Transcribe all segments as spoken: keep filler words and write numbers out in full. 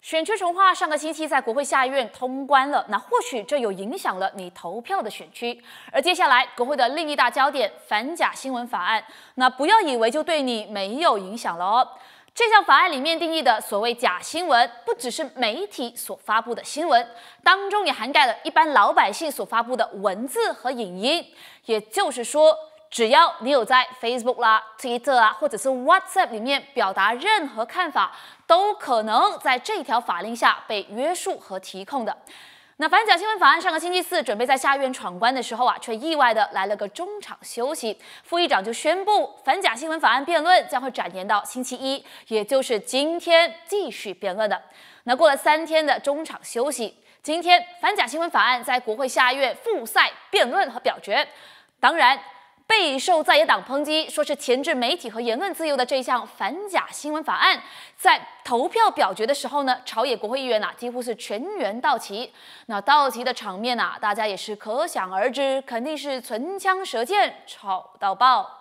选区重划上个星期在国会下院通关了，那或许这有影响了你投票的选区。而接下来国会的另一大焦点反假新闻法案，那不要以为就对你没有影响了哦。这项法案里面定义的所谓假新闻，不只是媒体所发布的新闻，当中也涵盖了一般老百姓所发布的文字和影音。也就是说，只要你有在 Facebook 啦、Twitter 啊，或者是 WhatsApp 里面表达任何看法，都可能在这条法令下被约束和提控的。那反假新闻法案上个星期四准备在下院闯关的时候啊，却意外的来了个中场休息。副议长就宣布，反假新闻法案辩论将会展延到星期一，也就是今天继续辩论的。那过了三天的中场休息，今天反假新闻法案在国会下院复赛辩论和表决。当然，备受在野党抨击，说是钳制媒体和言论自由的这项反假新闻法案，在投票表决的时候呢，朝野国会议员啊几乎是全员到齐。那到齐的场面啊，大家也是可想而知，肯定是唇枪舌剑，吵到爆。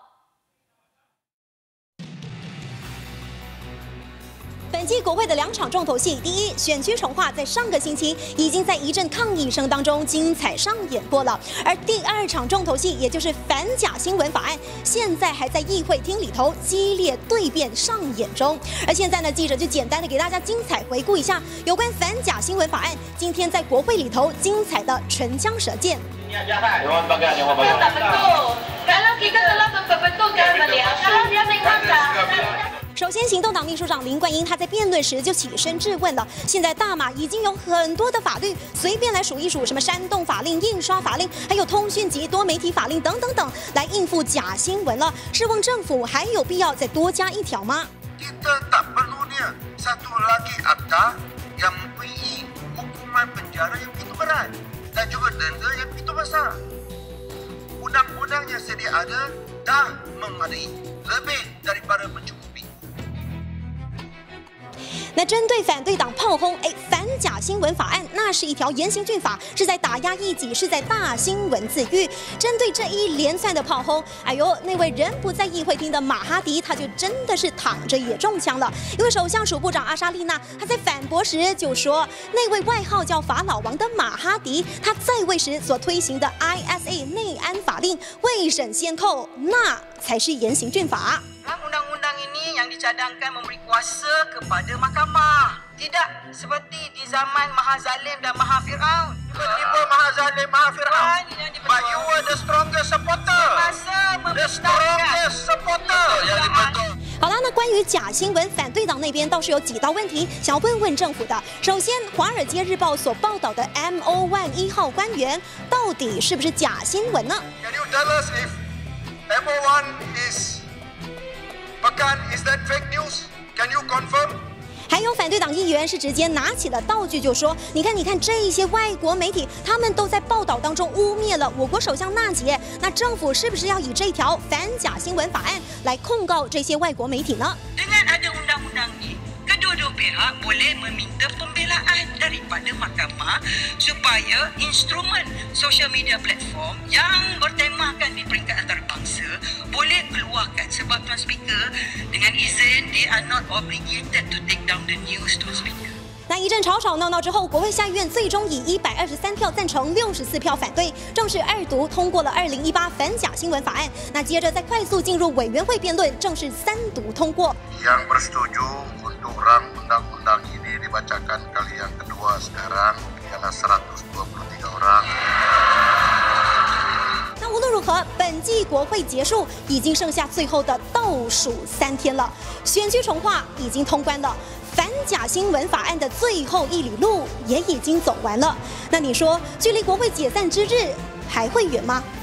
本届国会的两场重头戏，第一，选区重划在上个星期已经在一阵抗议声当中精彩上演过了，而第二场重头戏，也就是反假新闻法案，现在还在议会厅里头激烈对辩上演中。而现在呢，记者就简单的给大家精彩回顾一下有关反假新闻法案今天在国会里头精彩的唇枪舌剑。首先，行动党秘书长林冠英他在辩论时就起身质问了：现在大马已经有很多的法律，随便来数一数，什么煽动法令、印刷法令，还有通讯及多媒体法令等等等，来应付假新闻了。试问政府还有必要再多加一条吗？ Kita tak perlunya satu lagi akta yang mempunyai hukuman penjara yang begitu berat dan juga denda yang begitu besar. Undang-undang yang sedia ada dah memadai, lebih daripada mencukupi. 那针对反对党炮轰，哎，反假新闻法案那是一条严刑峻法，是在打压异己，是在大新闻自愈。针对这一连串的炮轰，哎呦，那位人不在议会厅的马哈迪，他就真的是躺着也中枪了。因为首相署部长阿莎丽娜，他在反驳时就说，那位外号叫法老王的马哈迪，他在位时所推行的 I S A 内安法令未审先扣，那才是严刑峻法。 Undang-undang ini yang dicadangkan memberi kuasa kepada mahkamah. Tidak seperti di zaman Maha Zalim dan Maha Firaun. Tiba-tiba Maha Zalim, Maha Firaun. But you were the strongest supporter. The strongest supporter yang dibentuk. 好啦，那关于假新闻，反对党那边倒是有几道问题想要问问政府的。首先，《华尔街日报》所报道的 M O 一 一号官员到底是不是假新闻呢 Can you tell us if M O 一 is Pekan, is that fake news? Can you confirm? 还有反对党议员是直接拿起了道具就说：“你看，你看，这一些外国媒体，他们都在报道当中污蔑了我国首相纳吉。那政府是不是要以这条反假新闻法案来控告这些外国媒体呢？” Dengan ada undang-undang ini, kedua-dua pihak boleh meminta pembelaan daripada mahkamah supaya instrumen social media platform yang bertemakan di peringkat antarabangsa boleh keluarkan sebab Tuan Speaker dengan izin they are not obligated to take down the news Tuan Speaker. 那一阵吵吵闹闹之后，国会下院最终以一百二十三票赞成、六十四票反对，正式二读通过了二零一八反假新闻法案。那接着再快速进入委员会辩论，正式三读通过。 Yang bersetuju untuk rang undang-undang ini dibacakan kali yang kedua sekarang ialah seratus dua puluh tiga orang. 那无论如何，本季国会结束，已经剩下最后的倒数三天了。选区重划已经通关了，反假新闻法案的最后一里路也已经走完了。那你说，距离国会解散之日还会远吗？